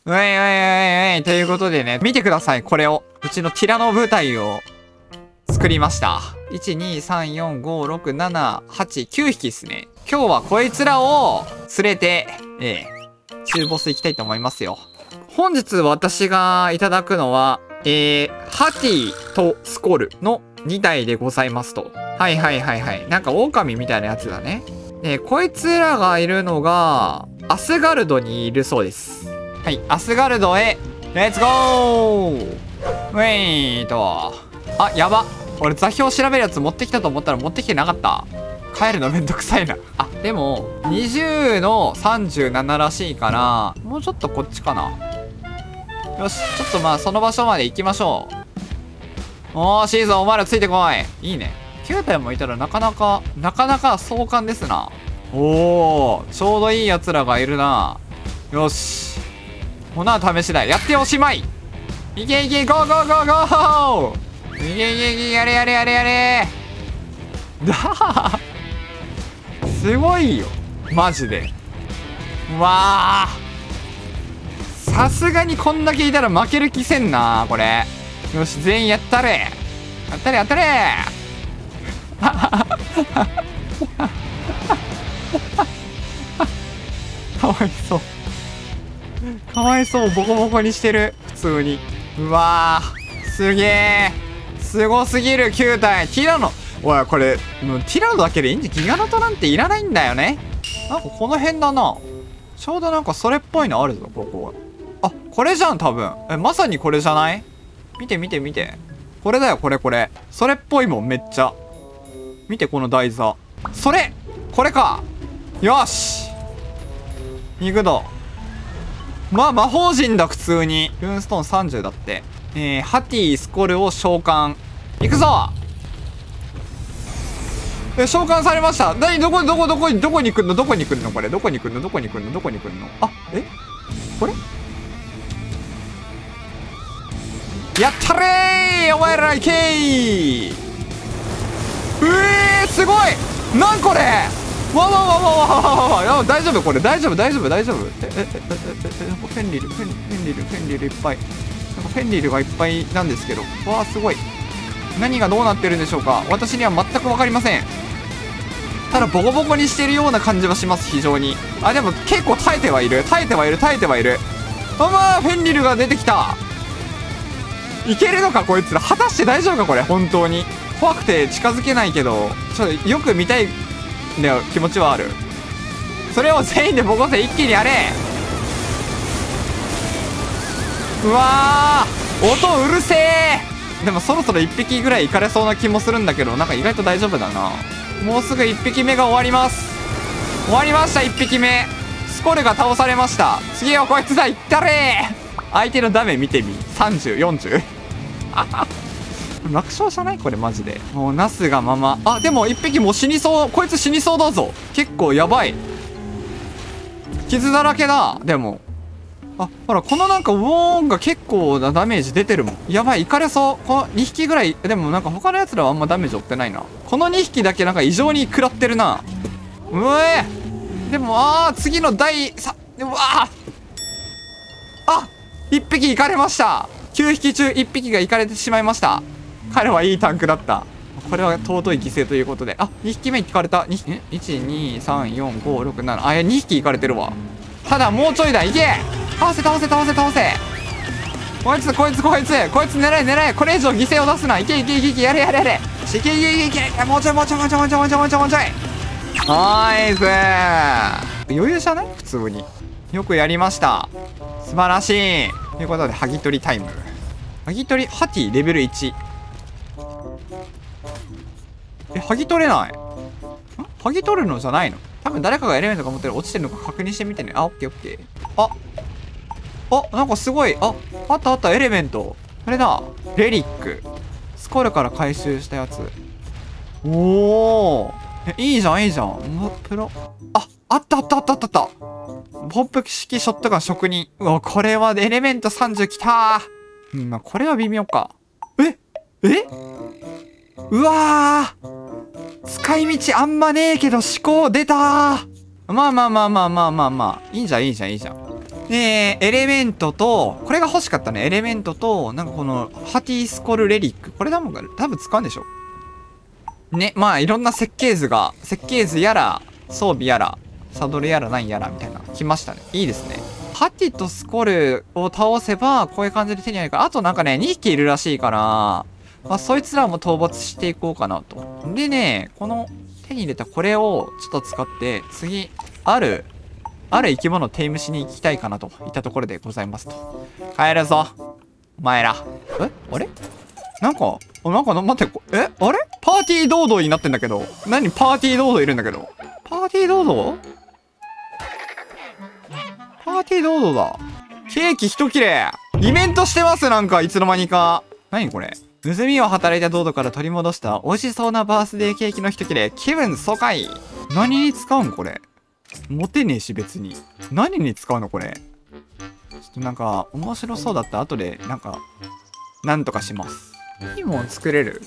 うえい、ということでね、見てください、これを。うちのティラノ部隊を作りました。1、2、3、4、5、6、7、8、9匹ですね。今日はこいつらを連れて、中ボス行きたいと思いますよ。本日私がいただくのは、ハティとスコルの2体でございますと。はい。なんか狼みたいなやつだね。こいつらがいるのが、アスガルドにいるそうです。はい、アスガルドへ、レッツゴー！ウェイと。あ、やば。俺座標調べるやつ持ってきたと思ったら持ってきてなかった。帰るのめんどくさいな。あ、でも、20の37らしいから、もうちょっとこっちかな。よし、ちょっとまあその場所まで行きましょう。おー、シーズンお前らついてこい。いいね。9体もいたらなかなか壮観ですな。おー、ちょうどいい奴らがいるな。よし。ほな、試しだ。やっておしまい。いけ、ゴーゴーゴーゴー。いけ、やれ。だー。すごいよ。マジで。うわー。さすがにこんだけいたら負ける気せんな、これ。よし、全員やったれ。やったれ。かわいそう。ボコボコにしてる。普通に。うわー。すげえ。すごすぎる9体。ティラノ。おい、これ、もうティラノだけでいいんじゃ、ギガノトなんていらないんだよね。なんかこの辺だな。ちょうどなんかそれっぽいのあるぞ、ここ。あ、これじゃん、多分。まさにこれじゃない？見て。これだよ、これ。それっぽいもん、めっちゃ。見て、この台座。これか。よし。行くぞ。まあ、魔法陣だ、普通に。ルーンストーン30だって。ハティ、スコルを召喚。行くぞ。召喚されました。どこに来んのこれ。どこに来んのあ、これやったれーお前らいけーすごいなんこれわ大丈夫これ大丈夫フェンリルいっぱいなんかフェンリルがいっぱいなんですけどわあすごい何がどうなってるんでしょうか私には全く分かりませんただボコボコにしてるような感じはします非常にあでも結構耐えてはいるあまあフェンリルが出てきたいけるのかこいつら果たして大丈夫かこれ本当に怖くて近づけないけどちょっとよく見たい気持ちはあるそれを全員でボコせ一気にやれうわー音うるせえでもそろそろ1匹ぐらいいかれそうな気もするんだけどなんか意外と大丈夫だなもうすぐ1匹目が終わりました1匹目スコルが倒されました次はこいつだいったれ相手のダメ見てみ3040楽勝じゃないこれマジでもうナスがままあでも1匹もう死にそうこいつ死にそうだぞ結構やばい傷だらけだでもあほらこのなんかウォーンが結構なダメージ出てるもんやばいいかれそうこの2匹ぐらいでもなんか他のやつらはあんまダメージ負ってないなこの2匹だけなんか異常に食らってるなでも次の第3うわ1匹いかれました9匹中1匹がいかれてしまいました彼はいいタンクだったこれは尊い犠牲ということで2匹目いかれた12345672匹いかれてるわただもうちょいだいけ倒せこいつ狙えこれ以上犠牲を出すないけやれいけもうちょいナイス余裕じゃない普通によくやりました素晴らしいということでハギ取りタイムハギ取りハティレベル1ハギ取れないハギ取るのじゃないの多分誰かがエレメントが持ってる落ちてるのか確認してみてねオッケーなんかすごいあったエレメントあれだレリックスコルから回収したやつおおいいじゃんプロあったポップ式ショットガン職人うわこれはエレメント30きたまあこれは微妙かうわー使い道あんまねえけど思考出たまあいいじゃんで、エレメントと、これが欲しかったね。エレメントと、なんかこの、ハティスコルレリック。これ多分使うんでしょ。ね、まあいろんな設計図やら、装備やら、サドルやら何やらみたいな、来ましたね。いいですね。ハティとスコルを倒せば、こういう感じで手に入るから、あとなんかね、2匹いるらしいから、まあそいつらも討伐していこうかなと。でね、この手に入れたこれをちょっと使って、次、ある生き物をテイムしに行きたいかなといったところでございますと。帰るぞ。お前ら。あれなんか、待って、あれパーティードードーになってんだけど。何パーティードードーいるんだけど。パーティードードーパーティードードーだ。ケーキ一切れ。イベントしてますなんか、いつの間にか。何これ。盗みを働いたドードから取り戻した美味しそうなバースデーケーキの一切れ。気分爽快。何に使うんこれ。持てねえし別に。何に使うのこれ。ちょっとなんか、面白そうだった後で、なんとかします。いいもん作れる。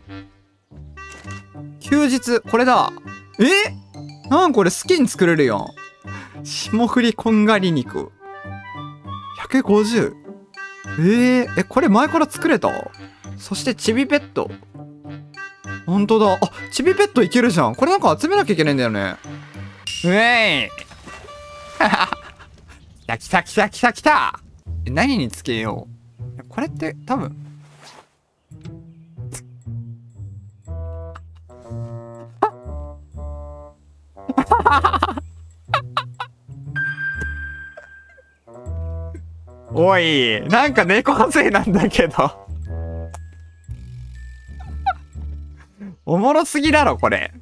休日、これだ。なんこれスキン作れるやん。霜降りこんがり肉。150。これ前から作れた？そしてチビペット。ほんとだ。チビペットいけるじゃん。これなんか集めなきゃいけないんだよね。来た何につけよう。これって多分。おい、なんか猫背なんだけど。おもろすぎだろ、これ。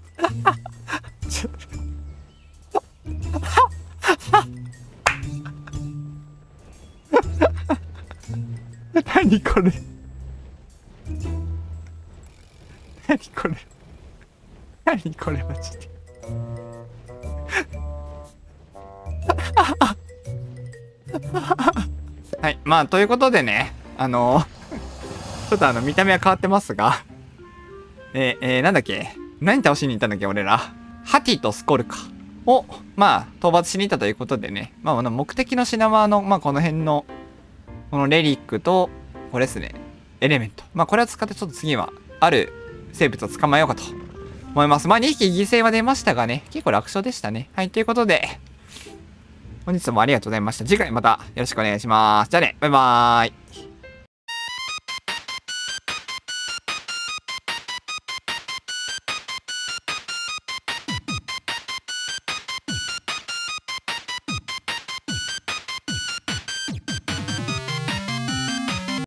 何これ。何これマジで。はい。まあ、ということでね、ちょっと見た目は変わってますが、なんだっけ？何倒しに行ったんだっけ俺ら。ハティとスコルか。を、まあ、討伐しに行ったということでね。まあ、目的の品はまあ、この辺の、このレリックと、これですね。エレメント。まあ、これを使ってちょっと次は、ある生物を捕まえようかと思います。まあ、2匹犠牲は出ましたがね、結構楽勝でしたね。はい、ということで、本日もありがとうございました。次回またよろしくお願いします。じゃあね、バイバーイ。